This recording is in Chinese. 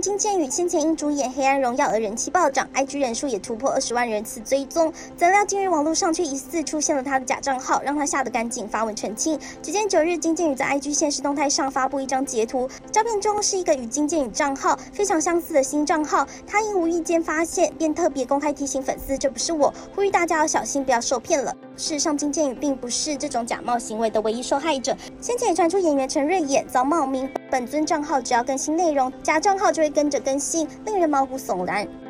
金建宇先前因主演《黑暗荣耀》而人气暴涨 ，IG 人数也突破20万人次追踪。怎料近日网络上却疑似出现了他的假账号，让他吓得赶紧发文澄清。只见9日金建宇在 IG 限时动态上发布一张截图，照片中是一个与金建宇账号非常相似的新账号，他因无意间发现，便特别公开提醒粉丝这不是我，呼吁大家要小心，不要受骗了。事实上，金建宇并不是这种假冒行为的唯一受害者。先前也传出演员陈瑞也遭冒名，本尊账号只要更新内容，假账号就会跟着更新，令人毛骨悚然。